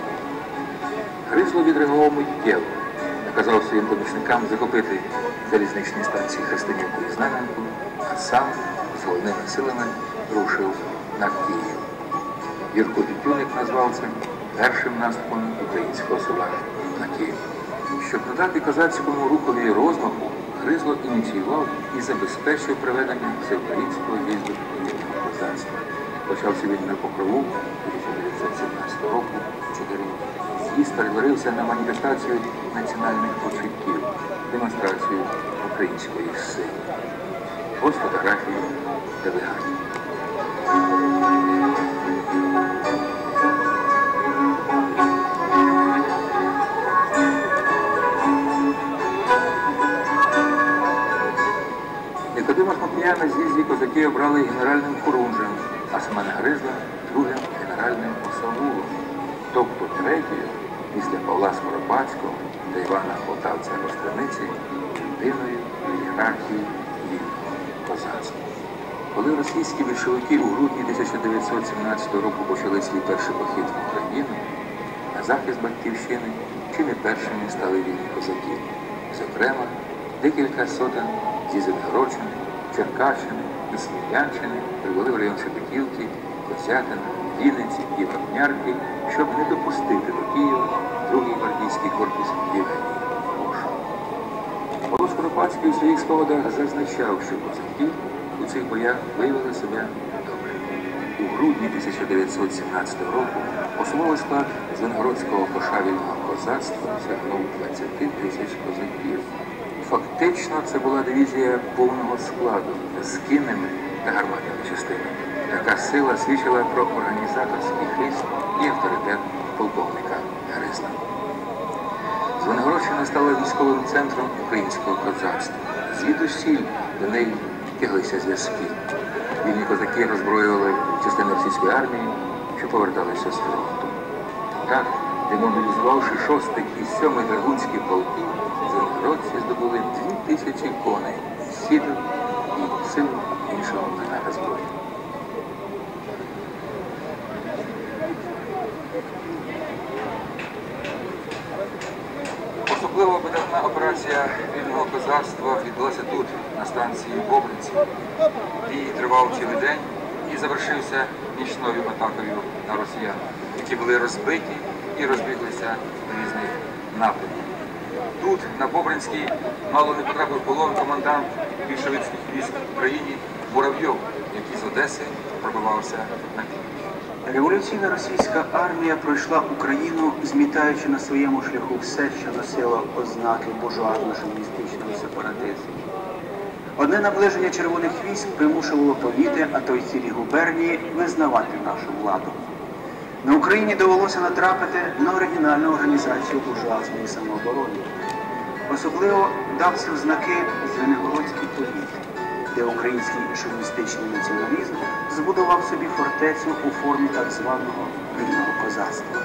Гризло відреагував миттєво, наказав своїм помічникам захопити залізничні станції Христинівку і Знам'янку, а сам з головними силами рушив на Київ. Юрко Тютюнник назвав це першим наступом українського села на Київ. Щоб надати козацькому рухові розмаху, Гризло ініціював і забезпечив проведення всеукраїнського з'їзду вільного козацтва. Почався він на Покрову 1917 року, 4 роки. З'їзд перетворився на маніфестацію національних почуттів. демонстрацію української сили. Ось фотографії делегатів. Никодима Смокіяна на з'їзді козаки обрали генеральним хорунжем, а Семена Гризла – другим генеральним осавулом, тобто третьою, після Павла Скоропадського та Івана Полтавця-Костяниці, людиною в ієрархії вільного козацтва. Коли російські більшовики у грудні 1917 року почали свій перший похід в Україну, на захист Батьківщини чи не першими стали вільні козаки. Зокрема, декілька сотень зі Звенигородщини, Черкащини і Смілянщини прибули в район Шепетівки, Косятина, Вінниці і Вапнярки, щоб не допустити до Києва другий гвардійський корпус Євгенії Мошу. Павло Скоропадський у своїх спогадах зазначав, що козаки у цих боях виявили себе добре. У грудні 1917 року особовий склад Звенигородського пошавільного козацтва сягнув 20 тисяч козаків. Фактично, це була дивізія повного складу з кінними та гарматними частинами. Така сила свідчила про організаторський хист і авторитет полковника Гризла. Звенигородщина стала військовим центром українського козацтва. Звідусіль до неї тяглися зв'язки. Вільні козаки роззброювали частини російської армії, що поверталися з фронту. Так, демобілізувавши 6-й і 7-й драгунські полки, звенигородці здобули 2000 коней, сідок і силу іншого вида зброї. Особливо видатна операція вільного козацтва відбулася тут, на станції Бобринці. Бій тривав цілий день і завершився нічною атакою на росіян, які були розбиті і розбіглися в різних напрямках. Тут, на Бобринській, мало не потрапив в полон командант більшовицьких військ в Україні Муравйов, який з Одеси пробивався на північ. Революційна російська армія пройшла Україну, змітаючи на своєму шляху все, що носило ознаки буржуазно-шовіністичного сепаратизму. Одне наближення червоних військ примушувало повіти, а то й цілі губернії, визнавати нашу владу. На Україні довелося натрапити на оригінальну організацію буржуазної самооборони. Особливо дався в знаки Звенигородський повіт, де український шовіністичний націоналізм збудував собі фортецю у формі так званого вільного козацтва.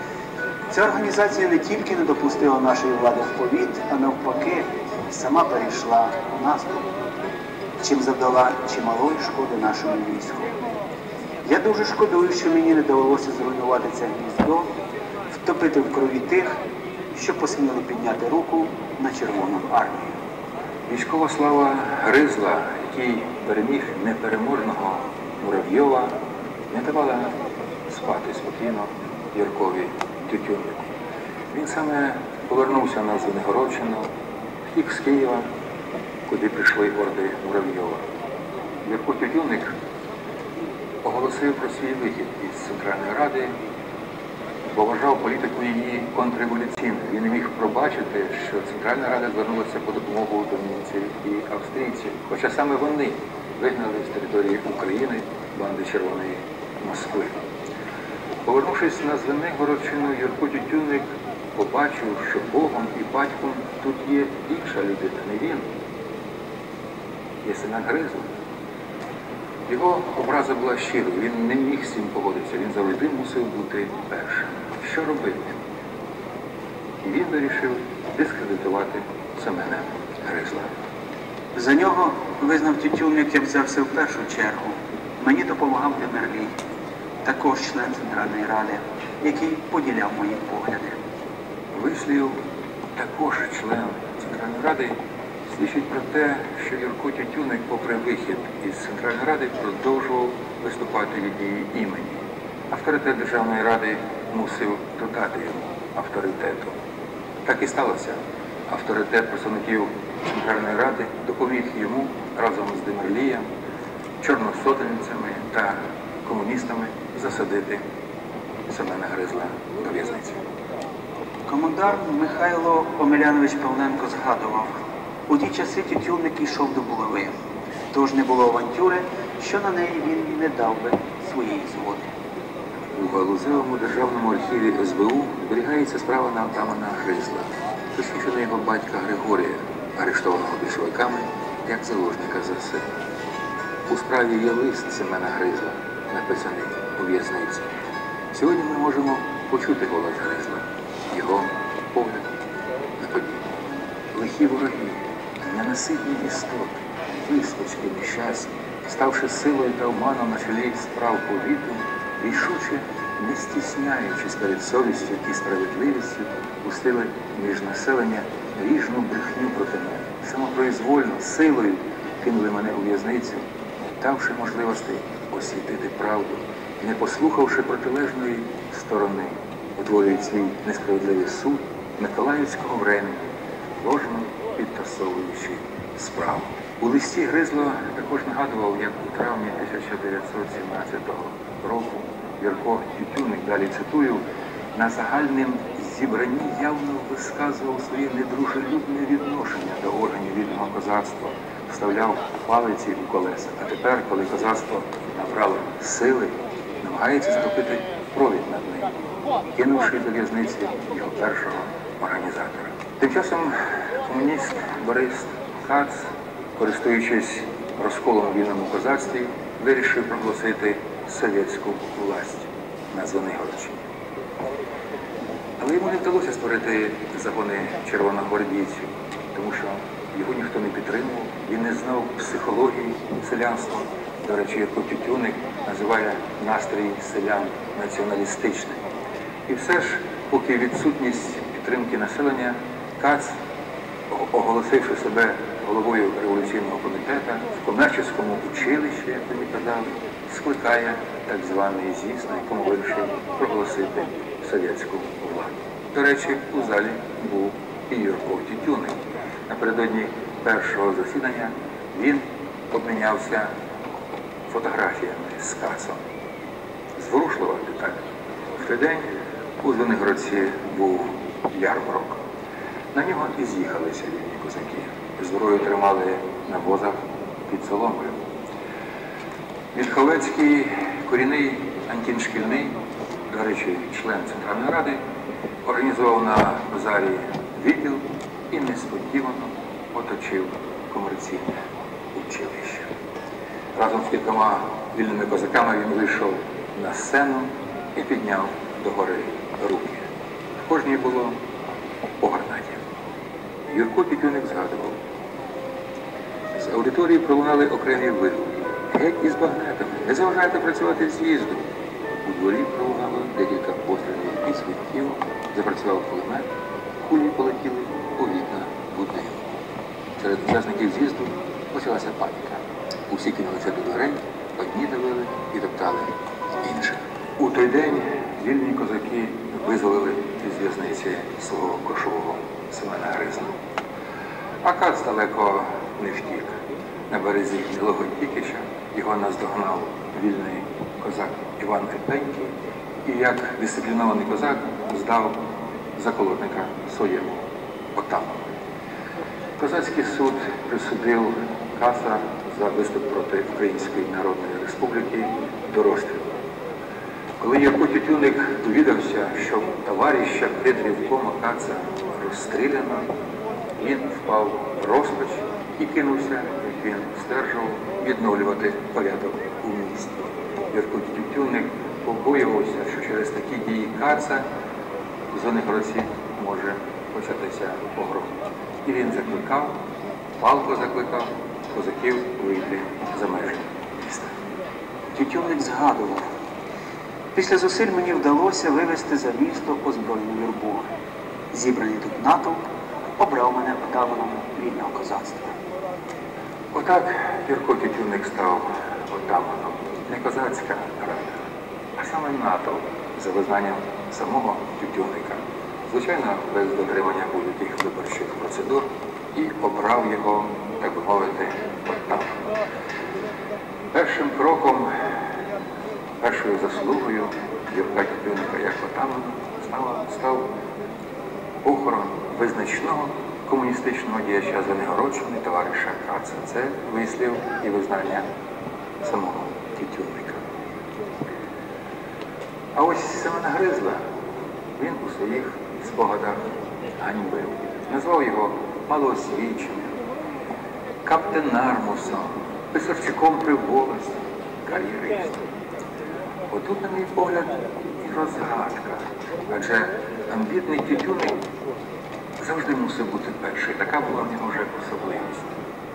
Ця організація не тільки не допустила нашої влади в повіт, а навпаки, сама перейшла у наступ, чим завдала чималої шкоди нашому війську. Я дуже шкодую, що мені не довелося зруйнувати це гніздо, втопити в крові тих, що посміли підняти руку на Червону армію. Військова слава Гризла, який переміг непереможного Муравйова, не давала спати спокійно Юркові Тютюннику. Він саме повернувся на Звенигородщину, втік з Києва, куди прийшли орди Муравйова. Юрко Тютюнник оголосив про свій вихід із Центральної Ради, бо вважав політику її контрреволюційною. Він не міг пробачити, що Центральна Рада звернулася по допомогу до німців і австрійців, хоча саме вони вигнали з території України банди Червоної Москви. Повернувшись на Звенигородщину, Юрко Тютюнник побачив, що Богом і батьком тут є інша людина, не він. Є Семен Гризла. Його образа була щирою, він не міг з цим погодитися, він завжди мусив бути першим. Що робити? І він вирішив дискредитувати Семена Гризла. За нього, визнав Тютюнник, я взявся в першу чергу. Мені допомагав Демерлій, також член Центральної Ради, який поділяв мої погляди. Вислів також член Центральної Ради свідчить про те, що Юрко Тютюнник, попри вихід із Центральної Ради, продовжував виступати від її імені. Авторитет Державної Ради мусив додати йому авторитету. Так і сталося. Авторитет представників Центральної Ради допоміг йому разом з Демерлієм, чорносотенцями та комуністами засадити Семена Гризла до в'язниці. Командар Михайло Омелянович Павленко згадував, у ті часи Тютюнник йшов до булави, тож не було авантюри, що на неї він не дав би своєї згоди. У Галузевому державному архіві СБУ зберігається справа на отамана Гризла, посвідчена його батька Григорія, арештованого більшовиками як заложника ЗСР. У справі є лист Семена Гризла, написаний у в'язниці. Сьогодні ми можемо почути голос Гризла, його погляд на події. Лихі вороги, ненаситні істоти, вискочки нещасні, ставши силою та обманом на чолі справ повіту, рішуче, не стісняючись перед совістю і справедливістю, пустили між населення ріжну брехню проти мене. Самопроізвольно, силою кинули мене у в'язницю, не давши можливостей освітити правду, не послухавши протилежної сторони, утворюють свій несправедливий суд Миколаївського времени, ложно підтасовуючи справу. У листі Гризло також нагадував, як у травні 1917 року Юрко Тютюнник, далі цитую, на загальним зібранні явно висказував своє недружелюбне відношення до органів вільного козацтва, вставляв палиці у колеса. А тепер, коли козацтво набрало сили, намагається захопити провід над ним, кинувши до в'язниці його першого організатора. Тим часом комуніст Борис Кац, користуючись розколом у вільному козацтві, вирішив проголосити совєтську власть на Звенигородщині. Але йому не вдалося створити загони червоногвардійців, тому що його ніхто не підтримував, він не знав психології селянства. До речі, Юрко Тютюнник називає настрій селян націоналістичним. І все ж, поки відсутність підтримки населення, Кац, оголосивши себе головою революційного комітету, в комерційному училищі, як тобі казали, скликає так званий з'їзд, на якому вирішив проголосити совєтську владу. До речі, у залі був і Юрко Тютюнник. Напередодні першого засідання він обмінявся фотографіями з Кацом. Зворушлива деталь. В той день у Звенигородці був ярмарок. На нього і з'їхалися вільні козаки. Зброю тримали на возах під соломою. Вільховецький корінний антиншкільний, до речі, член Центральної Ради, організував на базарі відділ і несподівано оточив комерційне училище. Разом з кількома вільними козаками він вийшов на сцену і підняв догори руки. В кожній було по гранаті. Юрко Тютюнник згадував. З аудиторії пролунали окремі вигуки. Геть із багнетами. Не заважайте працювати з'їзду. У дворі пролунало декілька пострілів із гвинтівок, запрацював кулемет, кулі полетіли у вікна будинку. Серед учасників з'їзду почалася паніка. Усі кинулися до дверей, одні давили і топтали інших. У той день вільні козаки визволили із в'язниці свого кошового Семена Гризла. А Кац далеко не втік. На березі Білого Тікича його наздогнав вільний козак Іван Епенький і як дисциплінований козак здав заколотника своєму отаману. Козацький суд присудив Каца за виступ проти Української Народної Республіки до розстрілу. Коли Юрко Тютюнник довідався, що товариша Предрівкома Каца розстріляно, він впав в розпач і кинувся, як він стверджував, відновлювати порядок у місті. Юрко Тютюнник побоювався, що через такі дії Каца в Звенигородці може початися погром. І він закликав, палко закликав козаків вийти за межі міста. Тютюнник згадував. Після зусиль мені вдалося вивести за місто озброєну юрбу. Зібраний тут натовп обрав мене отаманом вільного козацтва. Отак Юрко Тютюнник став отаманом. Не козацька рада, а саме натовп за визнанням самого Тютюнника. Звичайно, без дотримання будь-яких виборчих процедур, і обрав його, так би мовити, отаманом. Першим кроком, першою заслугою Юрка Тютюнника як отамана став похорон визначного комуністичного діяча Звенигородщини товариша Каца. Це вислів і визнання самого Тютюнника. А ось Семена Гризла він у своїх спогадах ганьбив. Назвав його малоосвіченим, каптенармусом, писарчуком при волості, кар'єристом. Отут, на мій погляд, і розгадка. Адже амбітний Тютюнник завжди мусив бути перший. Така була в нього вже особливість.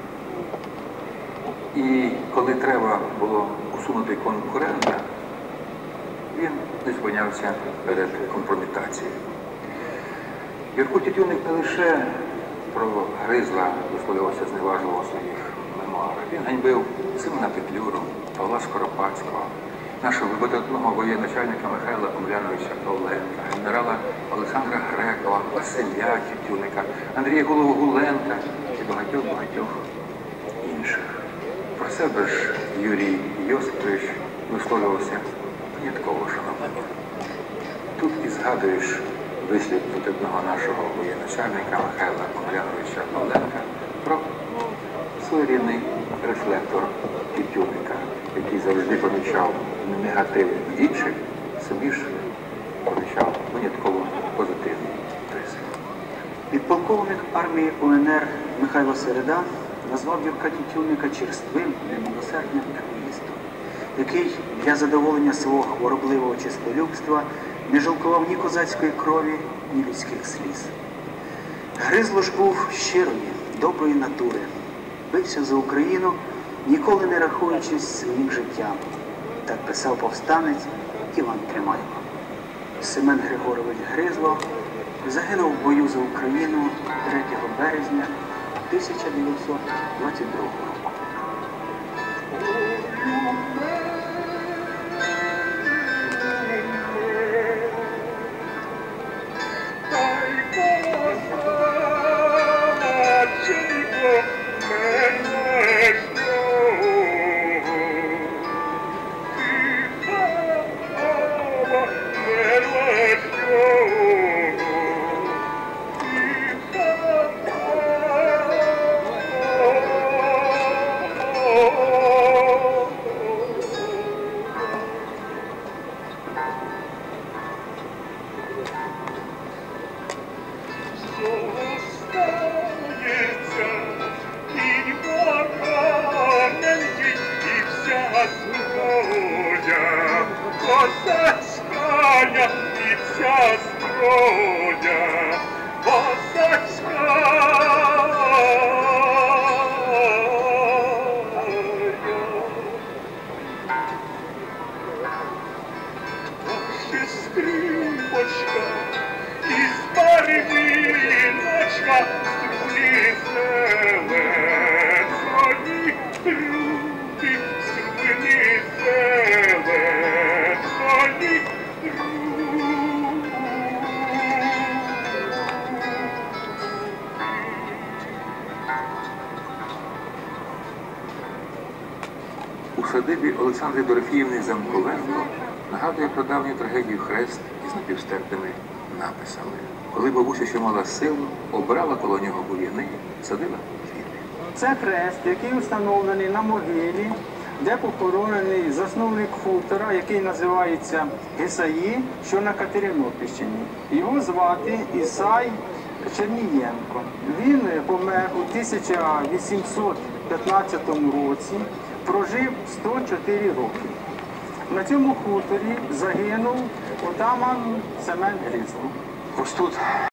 І коли треба було усунути конкурента, він не зупинявся перед компрометацією. Юрко Тютюнник не лише про Гризла висловлювався зневажливо у своїх мемуарах. Він ганьбив Симона Петлюру, Павла Скоропадського, нашого видатного воєначальника Михайла Омеляновича Павленка, генерала Олександра Грекова, Василя Тютюнника, Андрія Голову-Гуленка і багатьох інших. Про себе ж Юрій Йосипович висловлювався винятково шановно. Тут і згадуєш вислів видатного нашого воєначальника Михайла Омеляновича Павленка про своєрідний рефлектор Тютюнника, який завжди помічав негатив інших, собі ж помічав винятково позитивні риси. Підполковник армії УНР Михайло Середа назвав Юрка Тютюнника черствим, немилосердним егоїстом, який для задоволення свого хворобливого чистолюбства не жалкував ні козацької крові, ні людських сліз. Гризло ж був щирої, доброї натури, бився за Україну, ніколи не рахуючись своїм життям. Так писав повстанець Іван Тримайло. Семен Григорович Гризло загинув в бою за Україну 3 березня 1922 року. У садибі Олександри Дорофіївни Замковенко нагадує про давню трагедію хрест із напівстертими написами. Коли бабуся ще мала силу, обрала коло нього бур'яни, садила квіти. Це хрест, який встановлений на могилі, де похоронений засновник хутора, який називається Гесаї, що на Катеринопільщині. Його звати Ісай Чернієнко. Він помер у 1815 році, прожив 104 роки. На цьому хуторі загинув отаман Семен Гризло. Ось тут